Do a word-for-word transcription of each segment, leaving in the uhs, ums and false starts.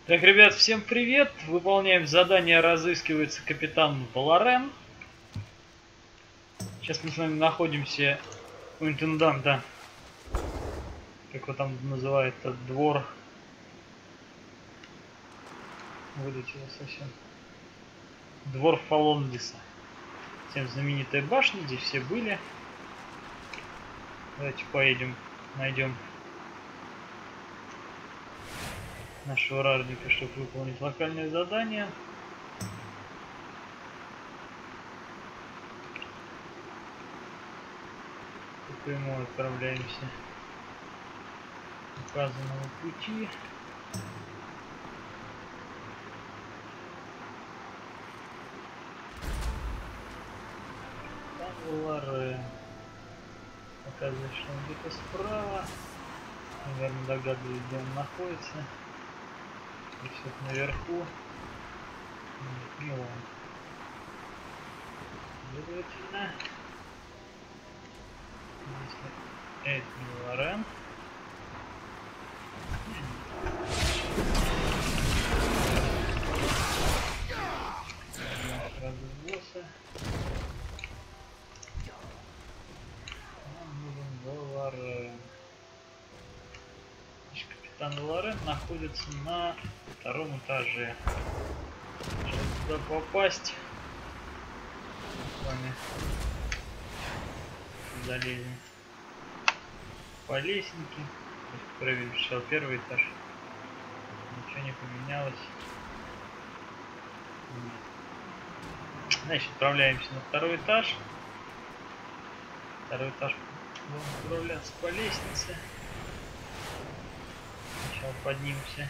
Так, ребят, всем привет! Выполняем задание, разыскивается капитан Валарен. Сейчас мы с вами находимся у интенданта. Как его там называют, этот двор. Вылетело совсем. Двор Фалондиса. Всем знаменитая башня, здесь все были. Давайте поедем, найдем нашего ражника, чтобы выполнить локальное задание. По прямой отправляемся указанного пути. Там Валарен. Оказывается, что он где-то справа. Наверное, догадываюсь, где он находится. И все наверху. Нет, не он. Следовательно, если это не Валарен. Сразу босса. Нам нужен Валарен. Капитан Валарен находится на втором этаже. Сейчас туда попасть. Мы с вами залезем по лестнике. Проверим сначала первый этаж. Ничего не поменялось. Значит, отправляемся на второй этаж. Второй этаж будем отправляться по лестнице. Сначала поднимемся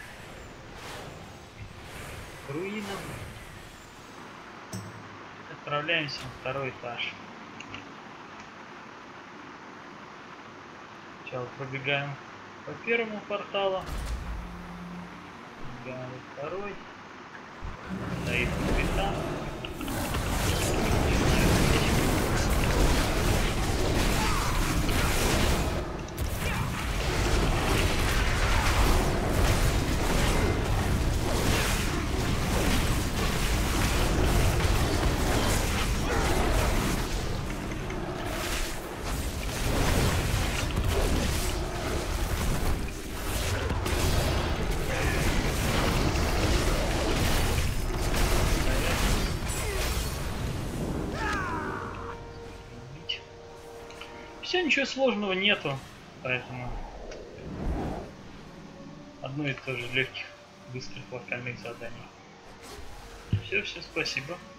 к руинам. Отправляемся на второй этаж. Сначала пробегаем по первому порталу. Пробегаем во второй. Стоит капитан. Все, ничего сложного нету, поэтому одно и то же легких, быстрых локальных заданий. Все, всем спасибо.